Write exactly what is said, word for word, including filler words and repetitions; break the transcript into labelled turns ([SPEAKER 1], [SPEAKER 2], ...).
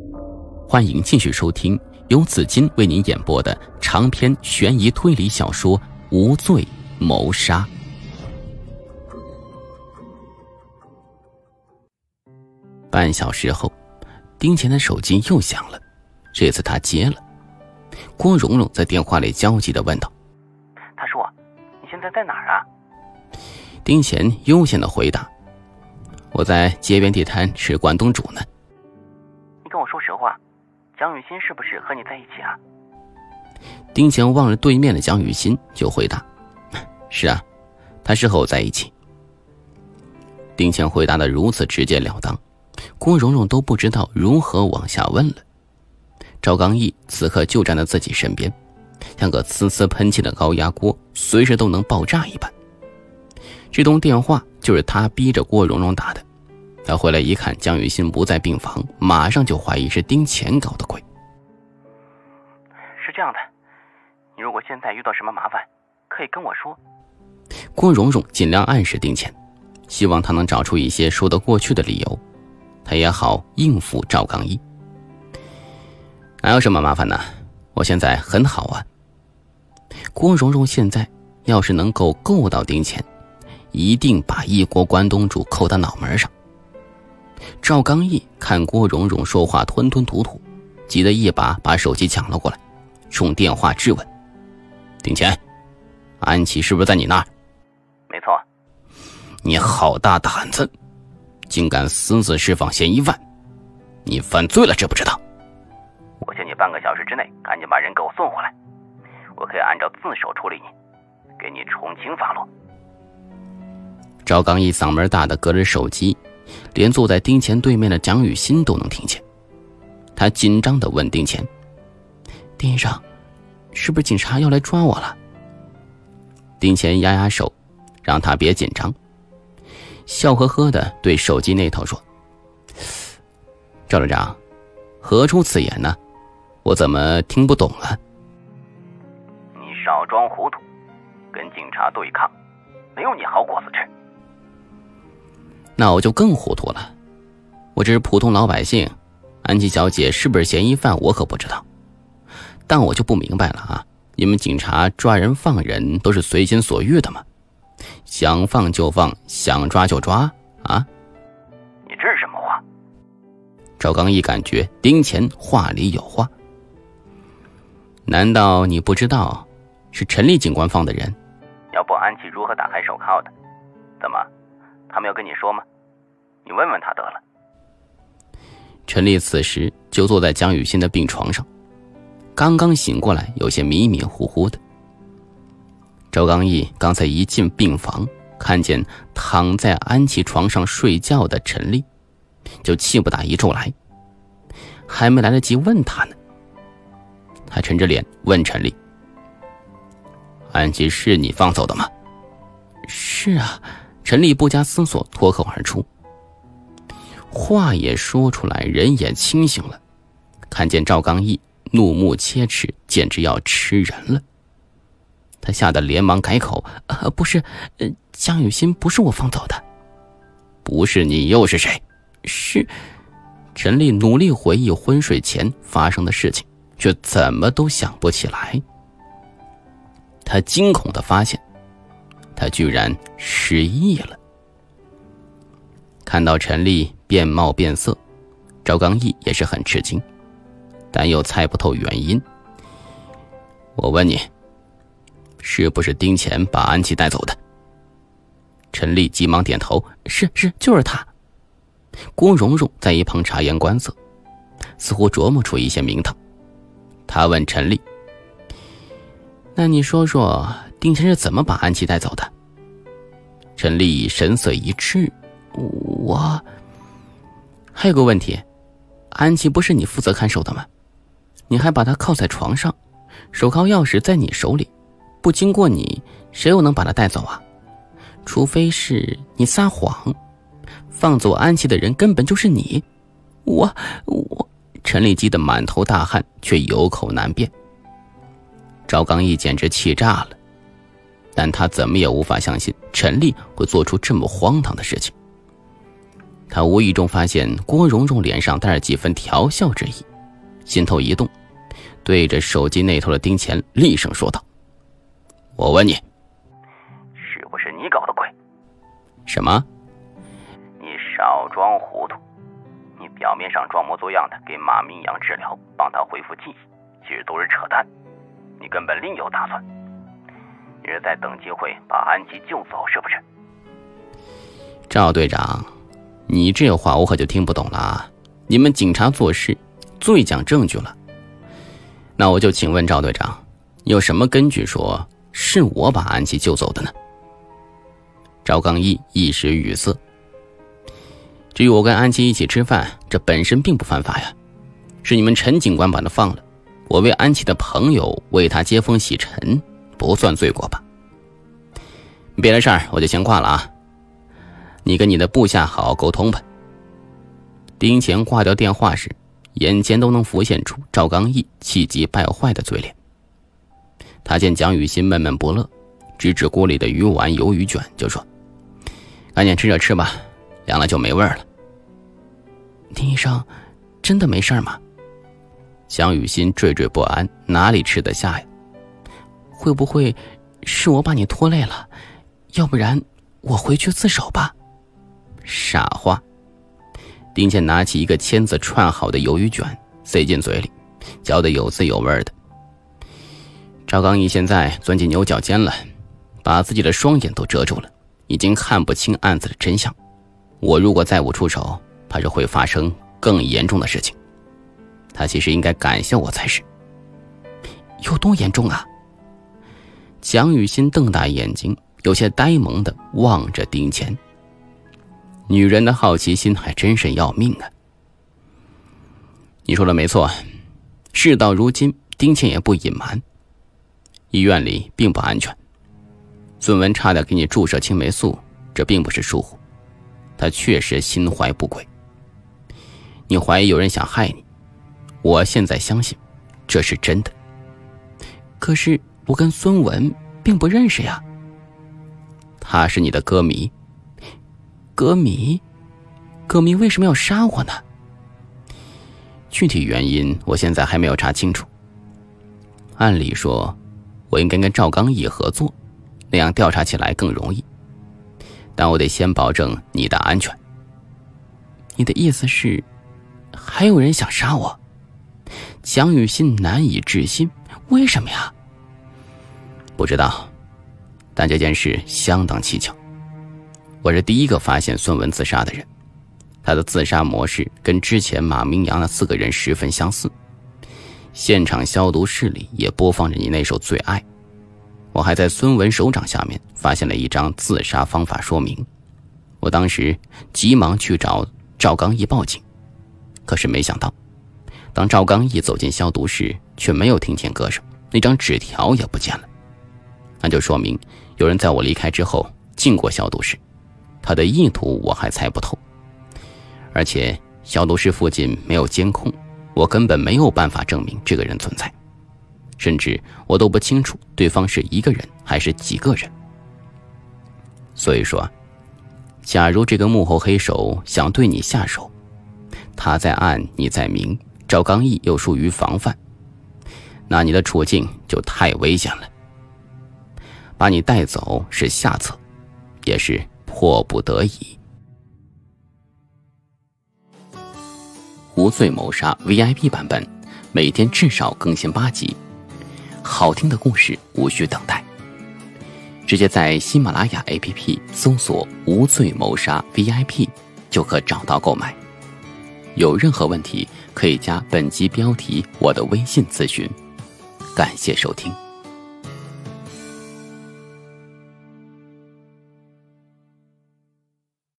[SPEAKER 1] 欢迎继续收听由紫金为您演播的长篇悬疑推理小说《无罪谋杀》。半小时后，丁乾的手机又响了，这次他接了。郭蓉蓉在电话里焦急地问道：
[SPEAKER 2] 大叔，你现在在哪儿啊？
[SPEAKER 1] 丁乾悠闲地回答：我在街边地摊吃关东煮呢。
[SPEAKER 2] 你跟我说实话，蒋雨欣是不是和你在一起啊？
[SPEAKER 1] 丁乾望着对面的蒋雨欣就回答：是啊，她是和我在一起。丁乾回答得如此直截了当，郭蓉蓉都不知道如何往下问了。赵刚毅此刻就站在自己身边，像个呲呲喷气的高压锅，随时都能爆炸一般。这通电话就是他逼着郭蓉蓉打的。他回来一看蒋雨欣不在病房，马上就怀疑是丁乾搞的鬼。
[SPEAKER 2] 是这样的，你如果现在遇到什么麻烦，可以跟我说。
[SPEAKER 1] 郭蓉蓉尽量暗示丁乾，希望他能找出一些说得过去的理由，他也好应付赵刚毅。哪有什么麻烦呢？我现在很好啊。郭蓉蓉现在要是能够够到丁乾，一定把一锅关东煮扣他脑门上。赵刚毅看郭蓉蓉说话吞吞吐吐，急得一把把手机抢了过来，冲电话质问：丁乾，安琪是不是在你那儿？
[SPEAKER 2] 没错。
[SPEAKER 1] 你好大胆子，竟敢私自释放嫌疑犯，你犯罪了知不知道？
[SPEAKER 2] 我限你半个小时之内赶紧把人给我送回来，我可以按照自首处理你，给你从轻发落。
[SPEAKER 1] 赵刚毅嗓门大的隔着手机，连坐在丁乾对面的蒋雨欣都能听见。他紧张地问丁乾：丁医生，是不是警察要来抓我了？丁乾压压手，让他别紧张，笑呵呵地对手机那头说：赵队长，何出此言呢？我怎么听不懂了？
[SPEAKER 2] 你少装糊涂，跟警察对抗，没有你好果子吃。
[SPEAKER 1] 那我就更糊涂了，我只是普通老百姓，安琪小姐是不是嫌疑犯我可不知道。但我就不明白了啊，你们警察抓人放人都是随心所欲的吗？想放就放，想抓就抓啊？
[SPEAKER 2] 你这是什么话？
[SPEAKER 1] 赵刚毅感觉丁乾话里有话。难道你不知道是陈立警官放的人？
[SPEAKER 2] 要不安琪如何打开手铐的？怎么，他没有跟你说吗？你问问他得了。
[SPEAKER 1] 陈立此时就坐在蒋雨欣的病床上，刚刚醒过来，有些迷迷糊糊的。赵刚毅刚才一进病房，看见躺在安琪床上睡觉的陈立，就气不打一处来，还没来得及问他呢，他沉着脸问陈立：安琪是你放走的吗？是啊，陈立不加思索脱口而出。话也说出来，人也清醒了，看见赵刚毅怒目切齿，简直要吃人了。他吓得连忙改口：呃，不是，呃，江雨欣不是我放走的。不是你又是谁？是……陈立努力回忆昏睡前发生的事情，却怎么都想不起来。他惊恐地发现，他居然失忆了。看到陈立变貌变色，赵刚毅也是很吃惊，但又猜不透原因。我问你，是不是丁乾把安琪带走的？陈立急忙点头：是是，就是他。郭蓉蓉在一旁察言观色，似乎琢磨出一些名堂。他问陈立：那你说说，丁乾是怎么把安琪带走的？陈立神色一滞：我……还有个问题，安琪不是你负责看守的吗？你还把她铐在床上，手铐钥匙在你手里，不经过你，谁又能把她带走啊？除非是你撒谎，放走安琪的人根本就是你。我……我……陈立基的满头大汗，却有口难辩。赵刚毅简直气炸了，但他怎么也无法相信陈立会做出这么荒唐的事情。 他无意中发现郭蓉蓉脸上带着几分调笑之意，心头一动，对着手机那头的丁乾厉声说道：我问你，
[SPEAKER 2] 是不是你搞的鬼？
[SPEAKER 1] 什么？
[SPEAKER 2] 你少装糊涂，你表面上装模作样的给马明阳治疗，帮他恢复记忆，其实都是扯淡，你根本另有打算，你是在等机会把安琪救走是不是？
[SPEAKER 1] 赵队长，你这话我可就听不懂了啊！你们警察做事最讲证据了。那我就请问赵队长，有什么根据说是我把安琪救走的呢？赵刚毅一时语塞。至于我跟安琪一起吃饭，这本身并不犯法呀，是你们陈警官把他放了，我为安琪的朋友为他接风洗尘，不算罪过吧？别的事儿我就先挂了啊，你跟你的部下好好沟通吧。丁乾挂掉电话时，眼前都能浮现出赵刚毅气急败坏的嘴脸。他见蒋雨欣闷闷不乐，指指锅里的鱼丸鱿鱼卷就说：赶紧吃着吃吧，凉了就没味儿了。丁医生真的没事吗？蒋雨欣惴惴不安，哪里吃得下呀？会不会是我把你拖累了？要不然我回去自首吧。傻话。丁健拿起一个签子串好的鱿鱼卷塞进嘴里，嚼得有滋有味的。赵刚毅现在钻进牛角尖了，把自己的双眼都遮住了，已经看不清案子的真相。我如果再不出手，怕是会发生更严重的事情。他其实应该感谢我才是。有多严重啊？蒋雨欣瞪大眼睛，有些呆萌地望着丁乾。女人的好奇心还真是要命啊。你说的没错，事到如今，丁乾也不隐瞒，医院里并不安全。孙文差点给你注射青霉素，这并不是疏忽，他确实心怀不轨。你怀疑有人想害你，我现在相信这是真的。可是我跟孙文并不认识呀。他是你的歌迷。歌迷？歌迷为什么要杀我呢？具体原因我现在还没有查清楚。按理说我应该跟赵刚毅合作，那样调查起来更容易，但我得先保证你的安全。你的意思是还有人想杀我？蒋雨欣难以置信，为什么呀？不知道，但这件事相当蹊跷。我是第一个发现孙文自杀的人，他的自杀模式跟之前马明阳的四个人十分相似，现场消毒室里也播放着你那首《最爱》。我还在孙文手掌下面发现了一张自杀方法说明，我当时急忙去找赵刚毅报警，可是没想到当赵刚毅走进消毒室，却没有听见歌声，那张纸条也不见了。那就说明有人在我离开之后进过消毒室，他的意图我还猜不透。而且消毒室附近没有监控，我根本没有办法证明这个人存在，甚至我都不清楚对方是一个人还是几个人。所以说，假如这个幕后黑手想对你下手，他在暗你在明，赵刚毅又疏于防范，那你的处境就太危险了。把你带走是下策，也是迫不得已。无罪谋杀 V I P 版本，每天至少更新八集，好听的故事无需等待，直接在喜马拉雅 A P P 搜索无罪谋杀 V I P 就可找到购买。有任何问题可以加本集标题我的微信咨询。感谢收听。